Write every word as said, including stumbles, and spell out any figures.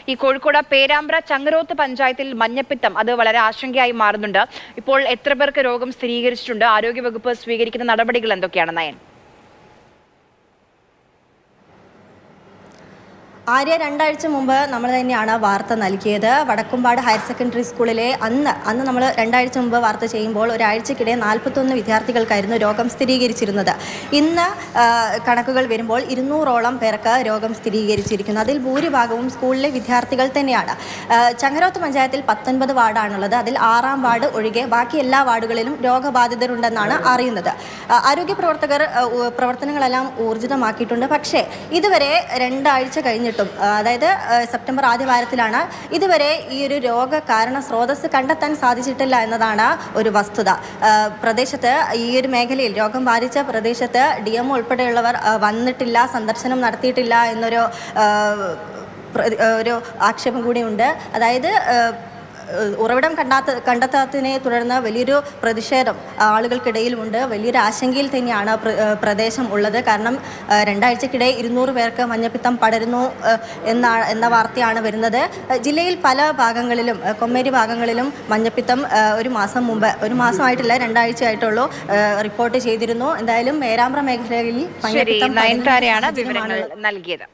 ഈ കോഴിക്കോട് പേരാമ്പ്ര ചങ്ങരോത്ത് പഞ്ചായത്തിൽ മഞ്ഞപ്പിത്തം അത് വളരെ ആശങ്കയായി മാറുന്നുണ്ട്. ഇപ്പോൾ എത്ര പേർക്ക് രോഗം സ്ഥിരീകരിച്ചിട്ടുണ്ട്? ആരോഗ്യവകുപ്പ് സ്വീകരിക്കുന്ന നടപടികൾ എന്തൊക്കെയാണ് നയൻ? ആര്യ രണ്ടാഴ്ച മുമ്പ് നമ്മൾ തന്നെയാണ് വാർത്ത നൽകിയത്. വടക്കുംപാട് ഹയർ സെക്കൻഡറി സ്കൂളിലെ അന്ന് അന്ന് നമ്മൾ രണ്ടാഴ്ച മുമ്പ് വാർത്ത ചെയ്യുമ്പോൾ ഒരാഴ്ചക്കിടെ നാൽപ്പത്തൊന്ന് വിദ്യാർത്ഥികൾക്കായിരുന്നു രോഗം സ്ഥിരീകരിച്ചിരുന്നത്. ഇന്ന് കണക്കുകൾ വരുമ്പോൾ ഇരുന്നൂറോളം പേർക്ക് രോഗം സ്ഥിരീകരിച്ചിരിക്കുന്നു. അതിൽ ഭൂരിഭാഗവും സ്കൂളിലെ വിദ്യാർത്ഥികൾ തന്നെയാണ്. ചങ്ങരോത്ത് പഞ്ചായത്തിൽ പത്തൊൻപത് വാർഡാണുള്ളത്. അതിൽ ആറാം വാർഡ് ഒഴികെ ബാക്കി എല്ലാ വാർഡുകളിലും രോഗബാധിതരുണ്ടെന്നാണ് അറിയുന്നത്. ആരോഗ്യ പ്രവർത്തകർ പ്രവർത്തനങ്ങളെല്ലാം ഊർജിതമാക്കിയിട്ടുണ്ട്. പക്ഷേ ഇതുവരെ രണ്ടാഴ്ച കഴിഞ്ഞിട്ട് അതായത് സെപ്റ്റംബർ ആദ്യ വാരത്തിലാണ് ഇതുവരെ ഈ ഒരു രോഗ കാരണ സ്രോതസ് കണ്ടെത്താൻ സാധിച്ചിട്ടില്ല എന്നതാണ് ഒരു വസ്തുത. പ്രദേശത്ത് ഈ ഒരു മേഖലയിൽ രോഗം ബാധിച്ച പ്രദേശത്ത് ഡി എം ഉൾപ്പെടെയുള്ളവർ വന്നിട്ടില്ല, സന്ദർശനം നടത്തിയിട്ടില്ല എന്നൊരു ഒരു ആക്ഷേപം കൂടിയുണ്ട്. അതായത് ഉറവിടം കണ്ടാത്ത കണ്ടെത്താത്തതിനെ തുടർന്ന് വലിയൊരു പ്രതിഷേധം ആളുകൾക്കിടയിലുമുണ്ട്. വലിയൊരു ആശങ്കയിൽ തന്നെയാണ് പ്രദേശം ഉള്ളത്. കാരണം രണ്ടാഴ്ചക്കിടെ ഇരുന്നൂറ് പേർക്ക് മഞ്ഞപ്പിത്തം പടരുന്നു എന്ന എന്ന വാർത്തയാണ് വരുന്നത്. ജില്ലയിൽ പല ഭാഗങ്ങളിലും കൊമ്മേരി ഭാഗങ്ങളിലും മഞ്ഞപ്പിത്തം ഒരു മാസം മുമ്പ് ഒരു മാസമായിട്ടില്ല രണ്ടാഴ്ച ആയിട്ടുള്ളൂ റിപ്പോർട്ട് ചെയ്തിരുന്നു. എന്തായാലും പേരാമ്പ്ര മേഖലയിൽ മഞ്ഞപ്പിത്തം നൽകിയത്.